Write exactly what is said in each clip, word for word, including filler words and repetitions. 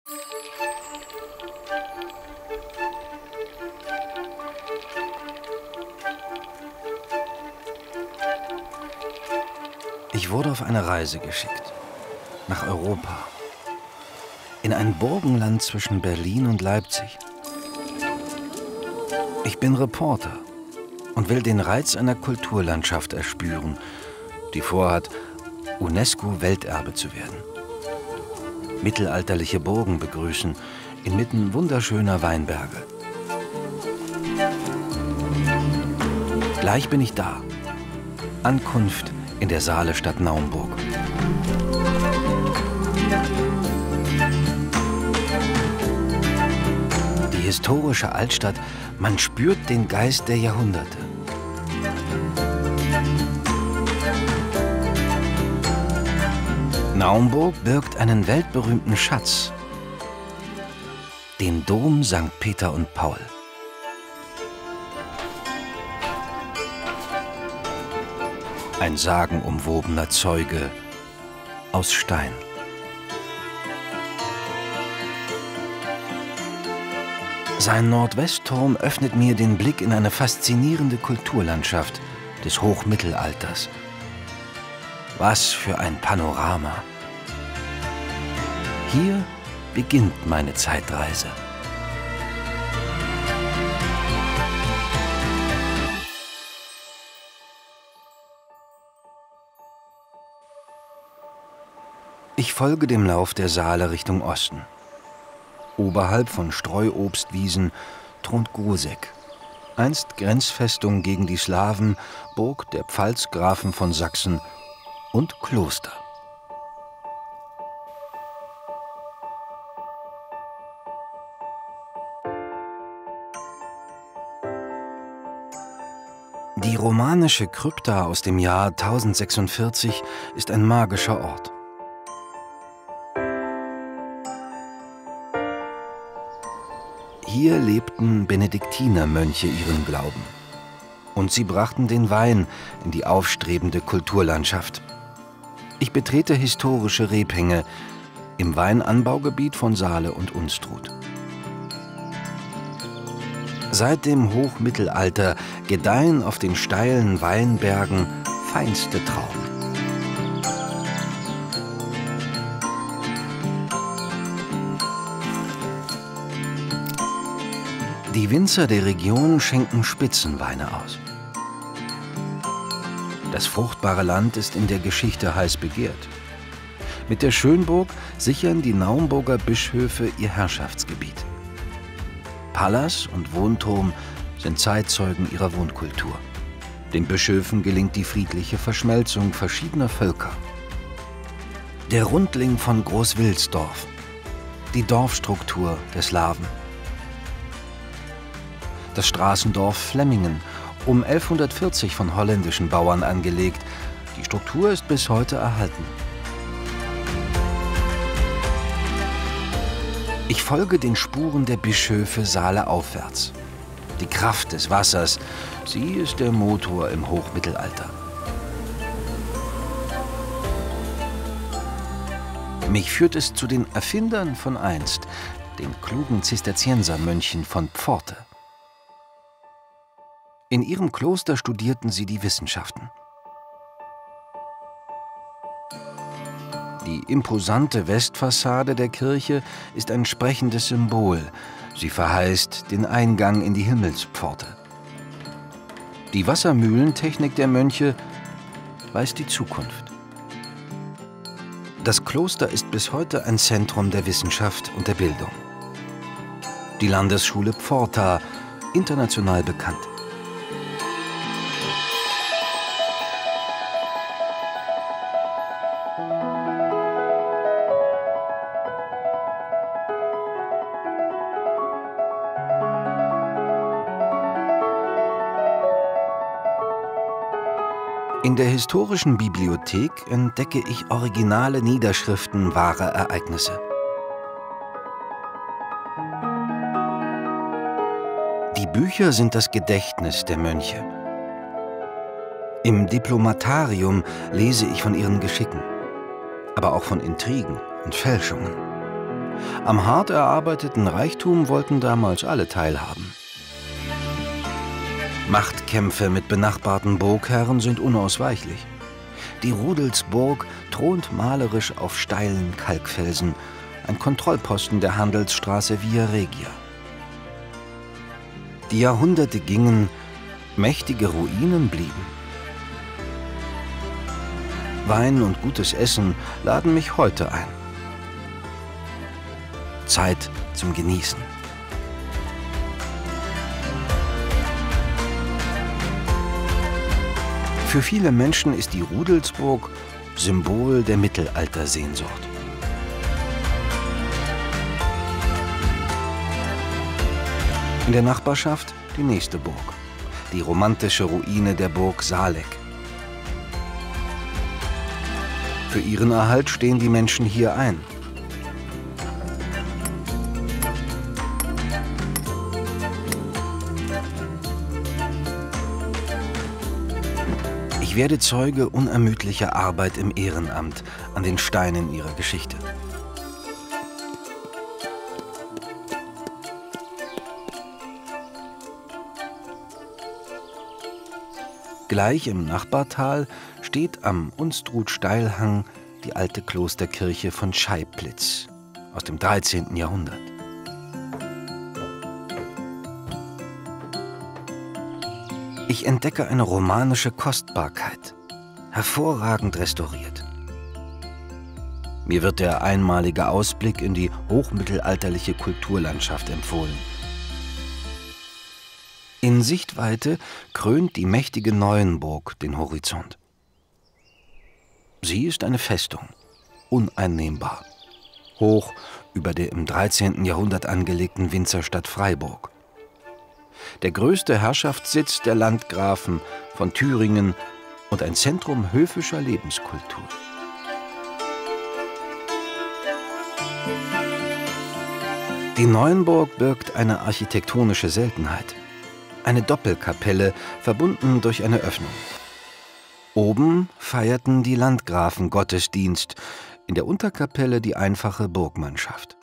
Ich wurde auf eine Reise geschickt. Nach Europa. In ein Burgenland zwischen Berlin und Leipzig. Ich bin Reporter und will den Reiz einer Kulturlandschaft erspüren, die vorhat, UNESCO-Welterbe zu werden. Mittelalterliche Burgen begrüßen, inmitten wunderschöner Weinberge. Gleich bin ich da. Ankunft in der Saalestadt Naumburg. Die historische Altstadt, man spürt den Geist der Jahrhunderte. Naumburg birgt einen weltberühmten Schatz, den Dom Sankt Peter und Paul. Ein sagenumwobener Zeuge aus Stein. Sein Nordwestturm öffnet mir den Blick in eine faszinierende Kulturlandschaft des Hochmittelalters. Was für ein Panorama! Hier beginnt meine Zeitreise. Ich folge dem Lauf der Saale Richtung Osten. Oberhalb von Streuobstwiesen thront Goseck, einst Grenzfestung gegen die Slawen, Burg der Pfalzgrafen von Sachsen und Kloster. Die romanische Krypta aus dem Jahr tausendsechsundvierzig ist ein magischer Ort. Hier lebten Benediktinermönche ihren Glauben. Und sie brachten den Wein in die aufstrebende Kulturlandschaft. Ich betrete historische Rebhänge im Weinanbaugebiet von Saale und Unstrut. Seit dem Hochmittelalter gedeihen auf den steilen Weinbergen feinste Trauben. Die Winzer der Region schenken Spitzenweine aus. Das fruchtbare Land ist in der Geschichte heiß begehrt. Mit der Schönburg sichern die Naumburger Bischöfe ihr Herrschaftsgebiet. Palas und Wohnturm sind Zeitzeugen ihrer Wohnkultur. Den Bischöfen gelingt die friedliche Verschmelzung verschiedener Völker. Der Rundling von Großwilsdorf, die Dorfstruktur der Slawen. Das Straßendorf Flemmingen, um elfhundertvierzig von holländischen Bauern angelegt. Die Struktur ist bis heute erhalten. Ich folge den Spuren der Bischöfe Saale aufwärts. Die Kraft des Wassers, sie ist der Motor im Hochmittelalter. Mich führt es zu den Erfindern von einst, den klugen Zisterziensermönchen von Pforte. In ihrem Kloster studierten sie die Wissenschaften. Die imposante Westfassade der Kirche ist ein sprechendes Symbol. Sie verheißt den Eingang in die Himmelspforte. Die Wassermühlentechnik der Mönche weist die Zukunft. Das Kloster ist bis heute ein Zentrum der Wissenschaft und der Bildung. Die Landesschule Pforta, international bekannt. In der historischen Bibliothek entdecke ich originale Niederschriften wahrer Ereignisse. Die Bücher sind das Gedächtnis der Mönche. Im Diplomatarium lese ich von ihren Geschicken, aber auch von Intrigen und Fälschungen. Am hart erarbeiteten Reichtum wollten damals alle teilhaben. Machtkämpfe mit benachbarten Burgherren sind unausweichlich. Die Rudelsburg thront malerisch auf steilen Kalkfelsen, ein Kontrollposten der Handelsstraße Via Regia. Die Jahrhunderte gingen, mächtige Ruinen blieben. Wein und gutes Essen laden mich heute ein. Zeit zum Genießen. Für viele Menschen ist die Rudelsburg Symbol der Mittelaltersehnsucht. In der Nachbarschaft die nächste Burg, die romantische Ruine der Burg Saaleck. Für ihren Erhalt stehen die Menschen hier ein. Ich werde Zeuge unermüdlicher Arbeit im Ehrenamt an den Steinen ihrer Geschichte. Gleich im Nachbartal steht am Unstrut-Steilhang die alte Klosterkirche von Scheiblitz aus dem dreizehnten Jahrhundert. Ich entdecke eine romanische Kostbarkeit, hervorragend restauriert. Mir wird der einmalige Ausblick in die hochmittelalterliche Kulturlandschaft empfohlen. In Sichtweite krönt die mächtige Neuenburg den Horizont. Sie ist eine Festung, uneinnehmbar, hoch über der im dreizehnten Jahrhundert angelegten Winzerstadt Freiburg. Der größte Herrschaftssitz der Landgrafen von Thüringen und ein Zentrum höfischer Lebenskultur. Die Neuenburg birgt eine architektonische Seltenheit. Eine Doppelkapelle, verbunden durch eine Öffnung. Oben feierten die Landgrafen Gottesdienst, in der Unterkapelle die einfache Burgmannschaft.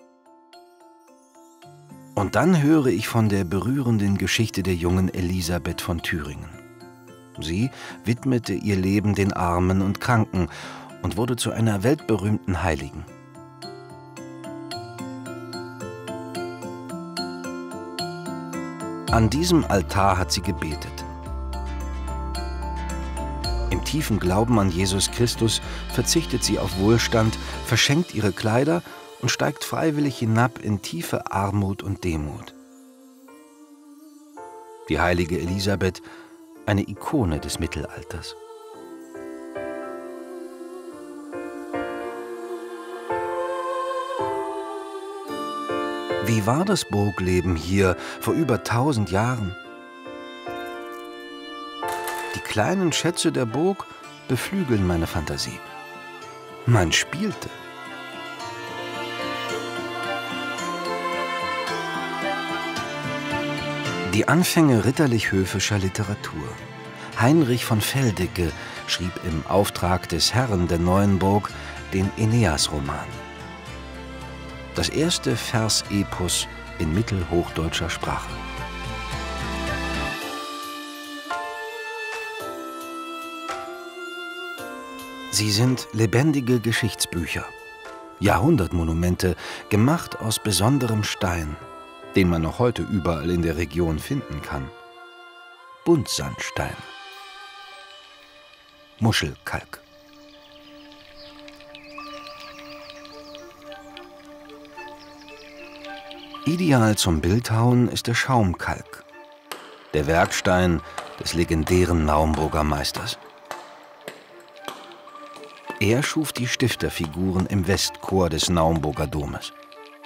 Und dann höre ich von der berührenden Geschichte der jungen Elisabeth von Thüringen. Sie widmete ihr Leben den Armen und Kranken und wurde zu einer weltberühmten Heiligen. An diesem Altar hat sie gebetet. Im tiefen Glauben an Jesus Christus verzichtet sie auf Wohlstand, verschenkt ihre Kleider und steigt freiwillig hinab in tiefe Armut und Demut. Die heilige Elisabeth, eine Ikone des Mittelalters. Wie war das Burgleben hier vor über tausend Jahren? Die kleinen Schätze der Burg beflügeln meine Fantasie. Man spielte. Die Anfänge ritterlich-höfischer Literatur. Heinrich von Veldeke schrieb im Auftrag des Herren der Neuenburg den Aeneas-Roman. Das erste Versepos in mittelhochdeutscher Sprache. Sie sind lebendige Geschichtsbücher, Jahrhundertmonumente, gemacht aus besonderem Stein, den man noch heute überall in der Region finden kann. Buntsandstein, Muschelkalk. Ideal zum Bildhauen ist der Schaumkalk, der Werkstein des legendären Naumburger Meisters. Er schuf die Stifterfiguren im Westchor des Naumburger Domes.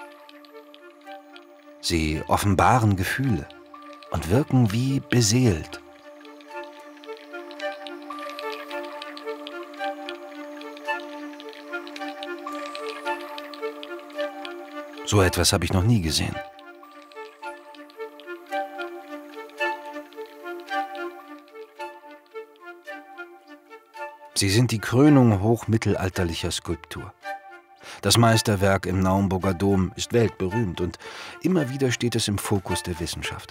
Sie offenbaren Gefühle und wirken wie beseelt. So etwas habe ich noch nie gesehen. Sie sind die Krönung hochmittelalterlicher Skulptur. Das Meisterwerk im Naumburger Dom ist weltberühmt und immer wieder steht es im Fokus der Wissenschaft.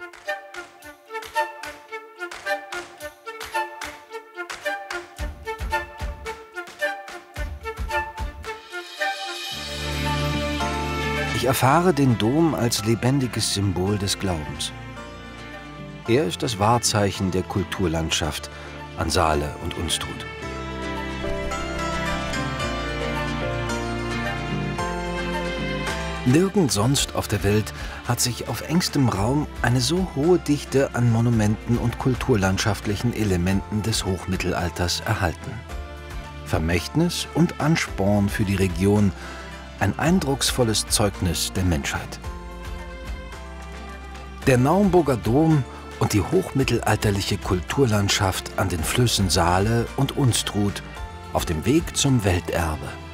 Ich erfahre den Dom als lebendiges Symbol des Glaubens. Er ist das Wahrzeichen der Kulturlandschaft an Saale und Unstrut. Nirgend sonst auf der Welt hat sich auf engstem Raum eine so hohe Dichte an Monumenten und kulturlandschaftlichen Elementen des Hochmittelalters erhalten. Vermächtnis und Ansporn für die Region, ein eindrucksvolles Zeugnis der Menschheit. Der Naumburger Dom und die hochmittelalterliche Kulturlandschaft an den Flüssen Saale und Unstrut auf dem Weg zum Welterbe.